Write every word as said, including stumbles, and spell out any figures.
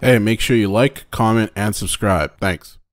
Hey, make sure you like, comment, and subscribe. Thanks.